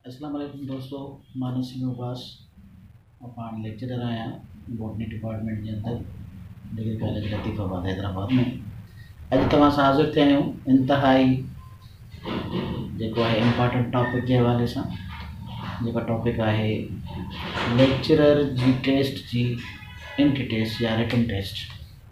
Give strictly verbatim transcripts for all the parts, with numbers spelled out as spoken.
अस्सलाम वालेकुम दोस्तों, मानस सिंह उबास और पाण लेक्चरर आया बॉटनी डिपार्टमेंट के अंदर डिग्री कॉलेज लतीफ़ाबाद हैदराबाद में। अॼु तव्हां सां हाज़िर थिया आहियूं इंतहाई जेको आहे इम्पॉर्टेंट टॉपिक के हवाले सां, जेका टॉपिक आहे लेक्चरर जी टेस्ट जी इंट्री टेस्ट या रिटन टेस्ट।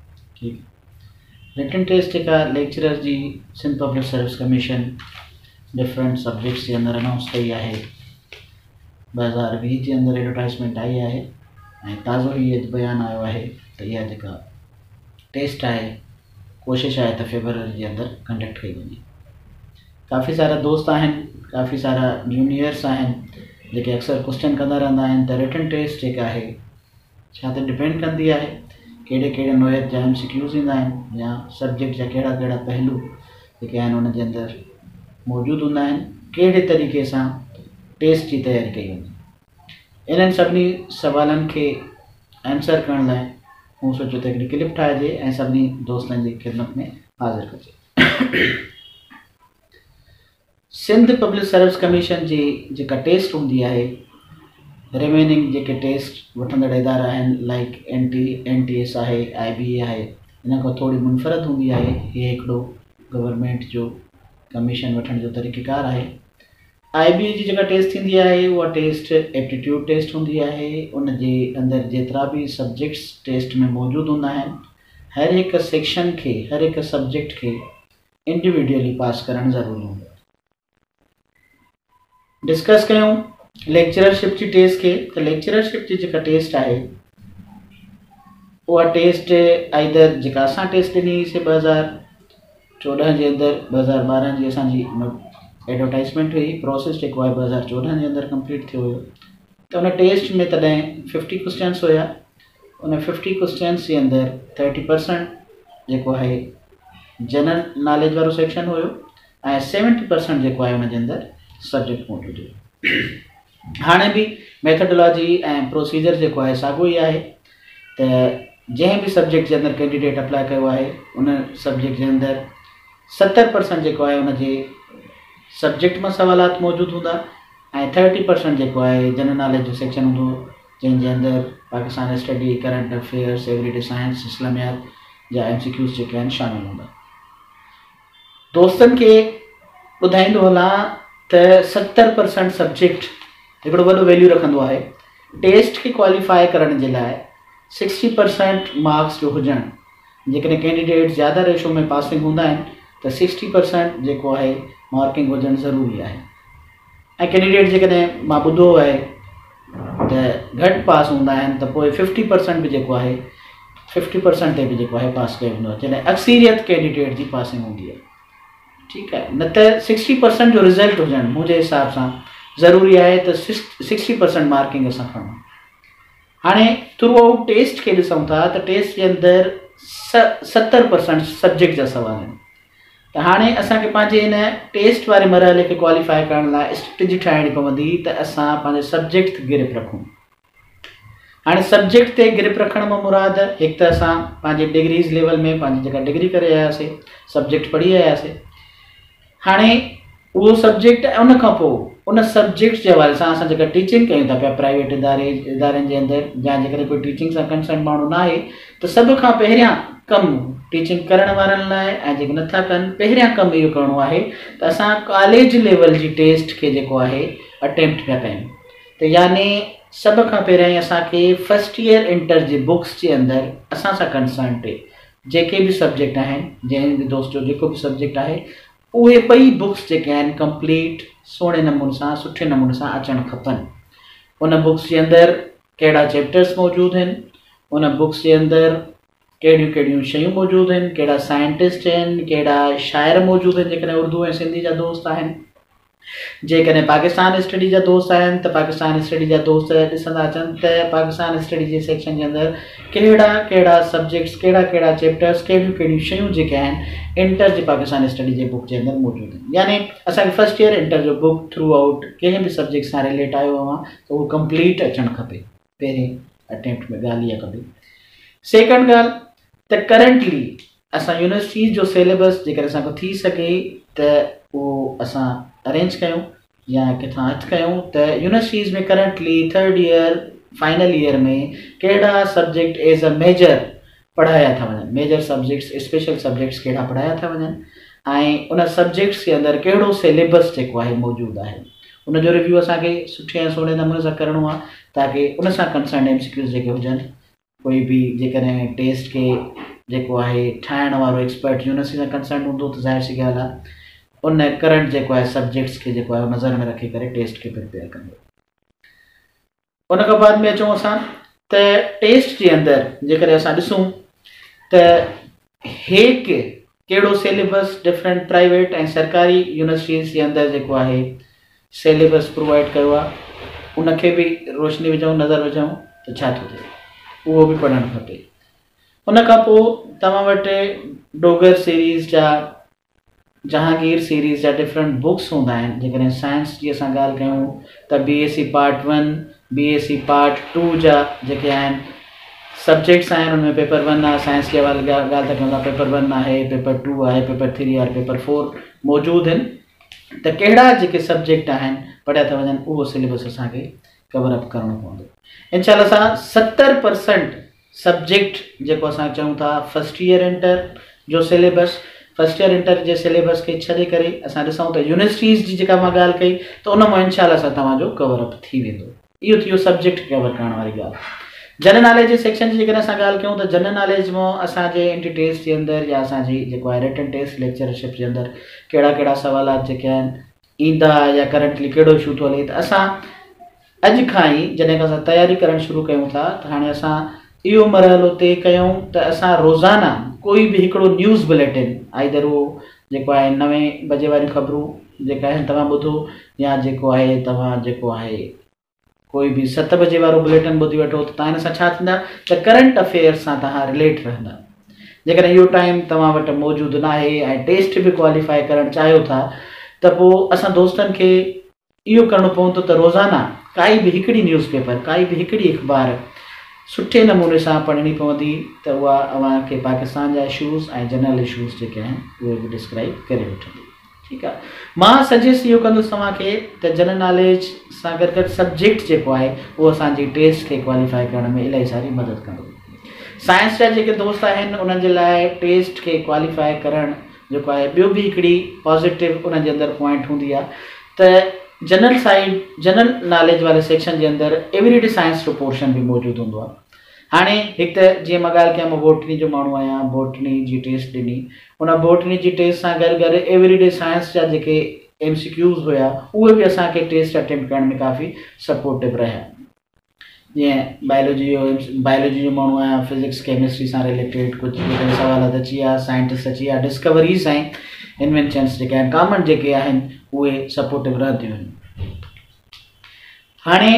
ठीक, रिटन टेस्ट जेका लेक्चरर जी Sindh public service commission different subjects के अंदर अनाउंस कई है। दो हज़ार बीस के अंदर एडवर्टाइजमेंट आई है और ताज़ो ही ये बयान आयो है तो यह जेका टेस्ट है कोशिश है तो फेब्रुअरी के अंदर कंडक्ट कई वही। काफ़ी सारा दोस्त हैं, काफ़ी सारा जूनियर्स हैं जो अक्सर क्वेश्चन कंदा रहंदा आहिनि तो रिटन टेस्ट जेका है छा तो डिपेंड कंदी है कहिड़े कहिड़े नोयत जा एम सी क्यूज़ ईंदा आहिनि या सब्जेक्ट जा कहिड़ा कहिड़ा पहलू जेके आहिनि उन जे अंदर मौजूद हूंदा आहिनि, कहिड़े तरीक़े सां टेस्ट की तैयारी कई वञे। इन्हनि सभिनी सवालनि खे आंसर करण लाइ मूं सोचियो त हिकिड़ी क्लिप ठाहिजे ऐं सभिनी दोस्तनि जी खिदमत में हाज़िर कजे। सिंध पब्लिक सर्विस कमीशन जी जेका टेस्ट हूंदी आहे, रिमेनिंग जेके टेस्ट वठंदड़ इदारा आहिनि like N T N T S आहे, आई बी ए आहे, इन खां थोड़ी मुनफ़रद हूंदी आहे। हीअ हिकिड़ो गवर्नमेंट जो कमीशन वठण जो तरीक़ेकार है। आई बी ए जी जेका टेस्ट थींदी आहे उहा टेस्ट एप्टीट्यूड टेस्ट होंगी है। उन जे अंदर जेतरा भी सब्जेक्ट्स टेस्ट में मौजूद होंदा आहिनि, हर एक सेक्शन के हर एक सब्जेक्ट के इंडिविजुअली पास करण ज़रूरी होंदो। डिस्कस कयूं लेक्चररशिप की टेस्ट के तो लेक्चररशिप की जेका टेस्ट है वह टेस्ट आइदर जेका असां टेस्ट ॾिनी से दो हज़ार चौदह के अंदर दो हज़ार बारह की असांजी एडवर्टाइजमेंट हुई, प्रोसेस जो है दो हज़ार चौदह के अंदर कंप्लीट थियो हुयो। तो उन टेस्ट में तॾहिं फिफ्टी क्वेश्चन्स हुआ। उन फिफ्टी क्वेश्चन्स के अंदर थर्टी परसेंट जो है जनरल नॉलेज वालो सेक्शन हुयो ऐं सेवेंटी परसेंट जो है उन अंदर सब्जेक्ट मौजूद हुयो। हाँ भी मेथडोलॉजी एंड प्रोसीजर जो है साॻियो ही है। तो जैं भी सब्जेक्ट के अंदर कैंडिडेट अप्लाई किया है उन सब्जेक्ट के अंदर सत्तर परसेंट जो है उनके सब्जेक्ट में सवालात मौजूद होंदा ऐं थर्टी परसेंट जो है जनरल नॉलेज जो सेक्शन होंदो जैसे अंदर Pakistan study, current affairs, everyday science, इस्लामियात या एम सी क्यूज़ जो शामिल होंदा। दोस्तन के ॿुधाईंदो हलां त सत्तर परसेंट सब्जेक्ट हिकिड़ो वॾो वैल्यू रखंदो है। टेस्ट के क्वालिफाई करण जे लाइ सिक्सटी परसेंट मार्क्स जो हुजण, जेकॾहिं कैंडिडेट ज़्यादा रेशो में पासिंग हूंदा आहिनि तो सिक्सटी परसेंट जो है मार्किंग हुजण ज़रूरी है। ऐं कैंडिडेट जेकॾहिं मां ॿुधो है तो घट पास होंदा आहिनि तो पोइ फिफ्टी परसेंट भी जो है फिफ्टी परसेंट ते भी जो है पास कयो वेंदो आहे, जॾहिं अक्सरियत कैंडिडेट की पासिंग होंदी है। ठीक है, न तो सिक्सटी परसेंट जो रिज़ल्ट हुजण मुझे हिसाब से ज़रूरी है तो सिक्सटी परसेंट मार्किंग असां खणूं। हाँ थ्रू आउट टेस्ट के ॾिसूं था तो टेस्ट के अंदर सत्तर परसेंट सब्जेक्ट जा सवाल आहिनि। तो हाँ असांखे पंहिंजे इन टेस्ट वाले मरहले के क्वालिफाई करण लाइ स्ट्रेटजी ठाहिणी पवंदी त असां पंहिंजे सब्जेक्ट ते ग्रिप रखूं। हाँ सब्जेक्ट ते ग्रिप रखण में मुराद एक तो असां पंहिंजे डिग्रीज़ लेवल में पंहिंजी जेका डिग्री करे आयासीं, सब्जेक्ट पढ़ी आयासीं। हाँ वो सब्जेक्ट उन खां पोइ उन सब्जेक्ट के हवाले सां असां जेका टीचिंग कयूं था पिया प्राइवेट इदारे इदारनि के अंदर या जेकॾहिं कोई टीचिंग सां कंसर्न माण्हू न आहे तो सभ खां पहिरियां कम टीचिंग करण वारनि लाइ ऐं जेके नथा कनि पहिरियां कम इहो करिणो आहे त असां कॉलेज लेवल जी टेस्ट के जेको आहे अटेम्प्ट पिया कयूं। तो यानी सभ खां पहिरियां ई असांखे फर्स्ट ईयर इंटर जी बुक्स के अंदर असां सां कंसर्न टे जेके भी सब्जेक्ट आहिनि, जंहिं भी दोस्त जो जेको भी सब्जेक्ट आहे उहे ॿई बुक्स जेके आहिनि कंप्लीट सोणे नमूने सां सुठे नमूने सां अचणु खपनि। उन बुक्स के अंदर कहिड़ा चैप्टर्स मौजूद आहिनि, उन बुक्स के अंदर कहिड़ियूं कहिड़ियूं शयूं मौजूद आहिनि, कहिड़ा साइंटिस्ट आहिनि, कहिड़ा शाइर मौजूद आहिनि जेकॾहिं उर्दू ऐं सिंधी जा दोस्त आहिनि। जेकॾहिं पाकिस्तान स्टडी जा दोस्त आहिनि त पाकिस्तान स्टडी जा दोस्त ॾिसंदा अचनि त पाकिस्तान स्टडी जे सेक्शन के अंदर कहिड़ा कहिड़ा सब्जेक्ट्स, कहिड़ा कहिड़ा चैप्टर्स, कहिड़ियूं कहिड़ियूं शयूं जेके आहिनि इंटर जी पाकिस्तान स्टडी जे बुक के अंदर मौजूद आहिनि। यानी असांखे फर्स्ट ईयर इंटर जो बुक थ्रू आउट कंहिं भी सब्जेक्ट सां रिलेट आयो आहे तो वो कंप्लीट अचणु खपे पहिरें अटेम्प्ट में ॻाल्हि इहा कबी। सेकेंड ॻाल्हि त करंटली असां यूनिवर्सिटीज़ जो सिलेबस जेकर असांखे थी सके त उहो असां अरेंज कयूं या किथां हथु कयूं त यूनिवर्सिटीज़ में currently third year final year में कहिड़ा सब्जेक्ट एज़ अ मेजर पढ़ाया था वञनि, मेजर सब्जेक्ट्स स्पेशल सब्जेक्ट्स कहिड़ा पढ़ाया था वञनि ऐं उन सब्जेक्ट्स के अंदरि कहिड़ो सिलेबस जेको आहे मौजूदु आहे उन जो रिव्यू असांखे सुठे ऐं सुहिणे नमूने सां करिणो आहे ताकी उन सां कंसर्न एम सी क्यूज़ जेके हुजनि कोई बि जेकॾहिं टेस्ट खे जेको आहे ठाहिण वारो एक्सपर्ट यूनिवर्सिटी सां कंसर्न हूंदो त ज़ाहिर सी ॻाल्हि आहे उन करंट जेको आहे सब्जेक्ट्स खे जेको आहे नज़र में रखी करे टेस्ट खे प्रिपेयर कंदो। उन खां बाद में अचूं असां त टेस्ट जे अंदरि जेकॾहिं असां ॾिसूं त हेक कहिड़ो सिलेबस डिफरेंट प्राइवेट ऐं सरकारी यूनिवर्सिटीज़ जे अंदरि जेको आहे सिलेबस प्रोवाइड कयो आहे उनखे बि रोशनी विझूं नज़र विझूं त छा थो थिए उहो बि पढ़णु खपे। उन खां पोइ तव्हां वटि डोगर सीरीज़ जा जहांगीर सीरीज़ जा डिफरेंट बुक्स हूंदा आहिनि। जेकॾहिं साइंस जी असां ॻाल्हि कयूं त B S C part one B S C part two जा जेके आहिनि सब्जेक्ट्स आहिनि उनमें पेपर वन आहे साइंस जे वारी ॻाल्हि था कयूं था पेपर वन आहे पेपर टू आहे पेपर थ्री आहे पेपर फोर मौजूदु आहिनि त कहिड़ा जेके सब्जेक्ट आहिनि पढ़िया था वञनि उहो सिलेबस असांखे कवर अप करिणो पवंदो। इनशाला सां सतरि परसेंट सब्जेक्ट जेको असां चऊं था फस्ट ईयर इंटर जो सिलेबस फस्ट ईयर इंटर जे सिलेबस खे छॾे करे असां ॾिसूं त यूनिवर्सिटीज़ जी जेका मां ॻाल्हि कई त उन मां इनशाला सां तव्हांजो कवर अप थी वेंदो। इहो थी वियो सब्जेक्ट कवर करण वारी ॻाल्हि। जनरल नॉलेज जे सेक्शन जी जेकॾहिं असां ॻाल्हि कयूं त जनरल नॉलेज मां असांजे इंटी टेस्ट जे अंदरि या असांजी जेको आहे रिटन टेस्ट लेक्चरशिप जे अंदरि कहिड़ा कहिड़ा सवालात जेके आहिनि ईंदा या करंटली कहिड़ो इशू थो हले त असां अॼु खां ई जॾहिं खां असां तयारी करणु शुरू कयूं था त हाणे असां इहो मरहलो तय कयूं त असां रोज़ाना कोई बि हिकिड़ो न्यूज़ बुलेटिन आइदर उहो जेको आहे नवे बजे वारियूं ख़बरूं जेका आहिनि तव्हां ॿुधो या जेको आहे तव्हां जेको आहे कोई बि सत बजे वारो बुलेटिन ॿुधी वठो त तव्हां हिन सां छा थींदा त करंट अफेयर्स सां तव्हां रिलेट रहंदा। जेकॾहिं इहो टाइम तव्हां वटि मौजूदु न आहे ऐं टेस्ट बि क्वालिफाई करणु चाहियो था त पोइ असां दोस्तनि खे इहो करिणो पवंदो त रोज़ाना काई बि हिकिड़ी न्यूज़ पेपर काई बि हिकिड़ी अख़बार सुठे नमूने सां पढ़णी पवंदी त उहा अव्हांखे पाकिस्तान जा इशूज़ ऐं जनरल इशूज़ जेके आहिनि उहे बि डिस्क्राइब करे वठंदी। ठीकु आहे मां सजेस्ट इहो कंदुसि तव्हांखे त जनरल नॉलेज सां गॾु गॾु सब्जेक्ट जेको आहे उहो असांजी टेस्ट खे क्वालिफाई करण में इलाही सारी मदद कंदो। साइंस जा जेके दोस्त आहिनि उन्हनि जे लाइ टेस्ट खे क्वालिफाई करणु जेको आहे ॿियो बि हिकिड़ी पॉज़िटिव उन जे अंदरि पॉइंट हूंदी आहे त जनरल साइड जनरल नॉलेज वारे सेक्शन जे अंदरि एवरीडे साइंस जो पोर्शन बि मौजूदु हूंदो आहे। हाणे हिकु त जीअं मां ॻाल्हि कयां मां बोटनी जो माण्हू आहियां बोटनी जी टेस्ट ॾिनी उन बोटनी जी टेस्ट सां गॾु गॾु एवरीडे साइंस जा जेके एम सी क्यूज़ हुया उहे बि असांखे टेस्ट अटेम्प्ट करण में काफ़ी सपोर्टिव रहिया। जीअं बायोलॉजी जो बायोलॉजी जो माण्हू आहियां फिज़िक्स केमिस्ट्री सां रिलेटेड कुझु जेके सवालात अची विया साइंटिस्ट अची विया डिस्कवरीज़ ऐं इन्वेंशन्स जेके आहिनि कॉमन जेके आहिनि उहे सपोर्टिव रहंदियूं आहिनि। हाणे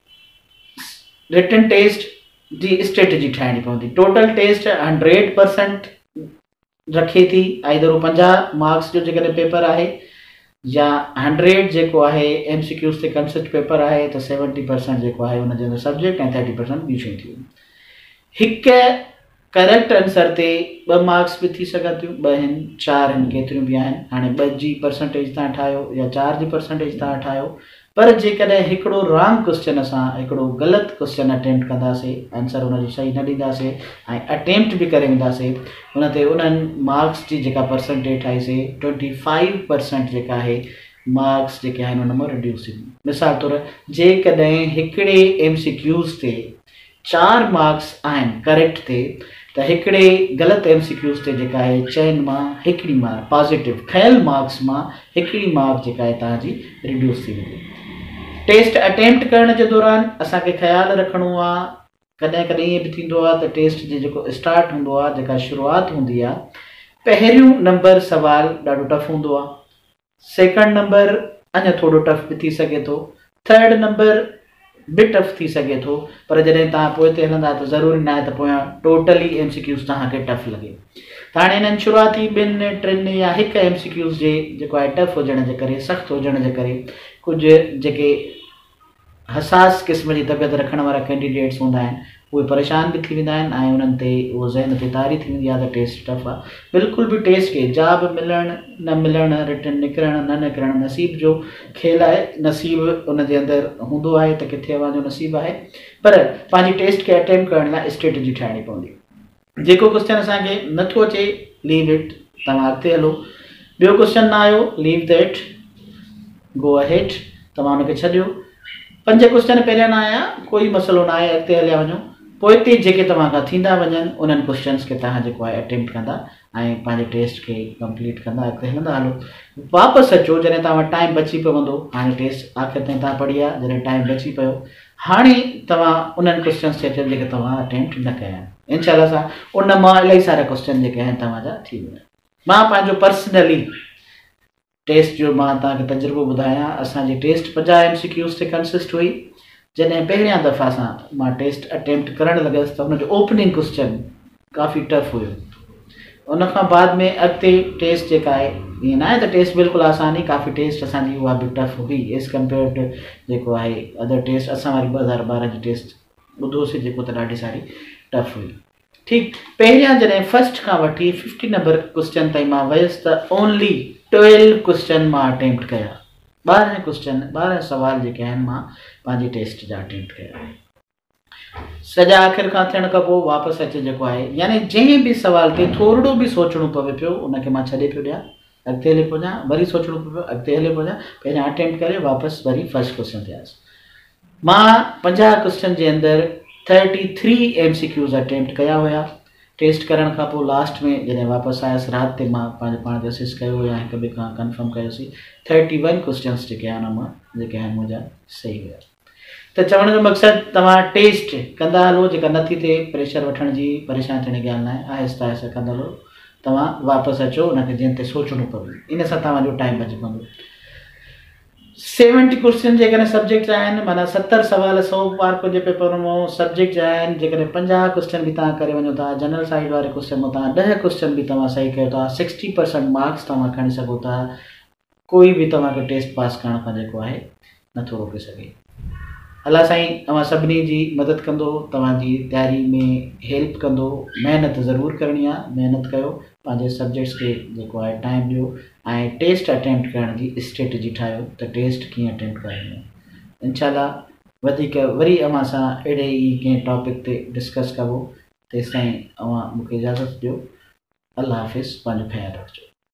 रिटन टेस्ट जी स्ट्रेटजी ठाहिणी पवंदी। टोटल टेस्ट हंड्रेड परसेंट रखे थी आइदर पंजाह मार्क्स जो जेकॾहिं पेपर आहे या हंड्रेड जेको आहे एम सी क्यूज़ ते कंसेप्ट पेपर आहे त सेवनटी परसेंट जेको आहे हुनजे अंदरि सब्जेक्ट ऐं थर्टी परसेंट ॿियूं शयूं थियूं। हिकु करेक्ट आंसर ते ॿ मार्क्स बि थी सघनि थियूं ॿ आहिनि चारि आहिनि केतिरियूं बि आहिनि। हाणे ॿ जी परसेंटेज तव्हां ठाहियो या चारि जी परसेंटेज तव्हां ठाहियो पर जेकॾहिं हिकिड़ो रॉन्ग क्वेश्चन असां हिकिड़ो ग़लति क्वेश्चन अटेम्प्ट कंदासीं आंसर हुनजो सही न ॾींदासीं ऐं अटेम्प्ट बि करे वेंदासीं हुन ते उन्हनि मार्क्स जी जेका परसेंटेज ठाहीसीं ट्वेंटी फाइव परसेंट जेका आहे मार्क्स जेके आहिनि हुन मां रिड्यूस थींदी। मिसाल तौरु जेकॾहिं हिकिड़े एम सी क्यूज़ ते चारि मार्क्स आहिनि करेक्ट ते त हिकिड़े ग़लति एम सी क्यूज़ ते जेका आहे चइनि मां हिकिड़ी मार्क पॉज़िटिव खयल मार्क्स मां हिकिड़ी मार्क जेका आहे तव्हांजी रिड्यूस थी वेंदी। टेस्ट अटेम्प्ट करण जे दौरान असांखे ख़्यालु रखिणो आहे कॾहिं कॾहिं ईअं बि थींदो आहे त टेस्ट जो जेको स्टार्ट हूंदो आहे जेका शुरूआति हूंदी आहे पहिरियों नंबर सुवालु ॾाढो टफ हूंदो आहे सेकंड नंबर अञा थोरो टफ बि थी सघे थो थर्ड नंबर बि टफ थी सघे थो पर जॾहिं तव्हां पोइ ते हलंदा त ज़रूरी न आहे त पोयां टोटली एम सी क्यूज़ तव्हांखे टफ लॻे। त हाणे हिननि शुरूआती ॿिनि टिनि या हिकु एम सी क्यूज़ जे जेको आहे टफ हुजण जे करे सख़्तु हुजण जे करे कुझु जेके हसास क़िस्म जी तबियत रखण वारा कैंडिडेट्स हूंदा आहिनि उहे परेशान भी थी वेंदा आहिनि ऐं उन्हनि ते उहो ज़हन ते तारी थी वेंदी आहे त टेस्ट टफ आहे। बिल्कुलु बि टेस्ट खे जॉब मिलणु न मिलणु, रिटर्न निकिरणु न निकिरणु नसीब जो खेल आहे। नसीब उन जे अंदरि हूंदो आहे त किथे अव्हांजो नसीब आहे, पर पंहिंजी टेस्ट खे अटेम्प्ट करण लाइ स्ट्रेटजी ठाहिणी पवंदी। जेको क्वेश्चन असांखे नथो अचे लीव इट, तव्हां अॻिते हलो। ॿियो क्वेश्चन न आयो, लीव दैट, गो अहेड, तव्हां हुनखे छॾियो। पंज क्वेश्चन पहिरियां न आया, कोई मसइलो न आहे, अॻिते हलिया वञो। पोइ हिते जेके तव्हां खां थींदा वञनि उन्हनि क्वेश्चन्स खे तव्हां जेको आहे अटेम्प्ट कंदा ऐं पंहिंजे टेस्ट खे कंप्लीट कंदा, अॻिते हलंदा हलो। वापसि अचो जॾहिं तव्हां वटि टाइम बची पवंदो। हाणे टेस्ट आख़िर ताईं तव्हां पढ़ी आहे, जॾहिं टाइम बची पियो, हाणे तव्हां उन्हनि क्वेश्चन्स खे अचो जेके तव्हां अटेम्प्ट न कया आहिनि। इनशाला सां उन मां इलाही सारा क्वेश्चन जेके आहिनि तव्हांजा थी वेंदा। मां पंहिंजो पर्सनली टेस्ट जो मां तव्हांखे तजुर्बो ॿुधायां। असांजी टेस्ट पंजाह एम सी क्यूज़ ते कंसिस्ट हुई। जॾहिं पहिरियां दफ़ा सां मां टेस्ट अटेम्प्ट करणु लॻियसि त हुनजो ओपनिंग क्वेश्चन काफ़ी टफ हुयो। उन खां बाद में अॻिते टेस्ट जेका आहे, ईअं न आहे त टेस्ट बिल्कुलु आसानु हुई, काफ़ी टेस्ट असांजी उहा बि टफ हुई एज़ कम्पेयर टू जेको आहे अदर टेस्ट। असां वारी ॿ हज़ार ॿारहं जी टेस्ट ॿुधोसीं जेको त ॾाढी सारी टफ हुई। ठीकु, पहिरियां जॾहिं फस्ट खां वठी फिफ्टी नंबर क्वेश्चन ताईं मां वियुसि त ओनली ट्वेल्व क्वेश्चन मां अटेम्प्ट कया। ॿारहं क्वेश्चन ॿारहं सुवाल जेके आहिनि मां पंहिंजी टेस्ट जा अटेम्प्ट कया। सॼा आख़िर खां थियण खां पोइ वापसि अचे जेको आहे, यानी जंहिं बि सुवाल ते थोरो बि सोचणो पवे पियो उनखे मां छॾे पियो ॾियां, अॻिते हली पियो वञां। वरी सोचणो पियो, अॻिते हली पियो वञां। पहिरियां अटेम्प्ट करे वापसि वरी फस्ट क्वेश्चन ते आयुसि। मां पंजाह क्वेश्चन जे अंदरि thirty three M C Qs attempt कया हुया। टेस्ट करण खां पोइ लास्ट में जॾहिं वापसि आयुसि राति ते मां पंहिंजे पाण खे असिस कयो या हिक ॿिए खां कंफर्म कयोसीं, थर्टी वन क्वेश्चन्स जेके आहिनि हुन मां जेके आहिनि मुंहिंजा सही हुया। त चवण जो मक़सदु तव्हां टेस्ट कंदा हलो, जेका नथी थिए प्रेशर वठण जी परेशान थियण जी ॻाल्हि न आहे, आहिस्ता आहिस्ता कंदा हलो। तव्हां वापसि अचो, उनखे जंहिं ते सोचणो पवे, इन सां तव्हांजो टाइम बची पवंदो। सेवनटी क्वेश्चन जेकॾहिं सब्जेक्ट जा आहिनि, माना सतरि सवाल सौ मार्क जे पेपर मां सब्जेक्ट जा आहिनि। जेकॾहिं पंजाह क्वेश्चन बि तव्हां करे वञो था, जनरल साइड वारे क्वेश्चन मां तव्हां ॾह क्वेश्चन बि तव्हां सही कयो था, सिक्सटी परसेंट मार्क्स तव्हां खणी सघो था। कोई बि तव्हांखे टेस्ट पास करण खां जेको आहे नथो रोके सघे। अलाह साईं तव्हां सभिनी जी मदद कंदो, तव्हांजी तयारी में हेल्प कंदो। महिनत ज़रूरु करणी आहे, महिनत कयो, पंहिंजे सब्जेक्ट्स खे जेको आहे टाइम ॾियो ऐं टेस्ट अटेम्प्ट करण जी स्ट्रेटजी ठाहियो त टेस्ट कीअं अटेम्प्ट करणी आहे। इनशाला वधीक वरी अव्हां सां अहिड़े ई कंहिं टॉपिक ते डिस्कस कबो। तेसिताईं अव्हां मूंखे इजाज़त ॾियो। अल्लाह हाफ़िज़, पंहिंजो ख़्यालु रखिजो।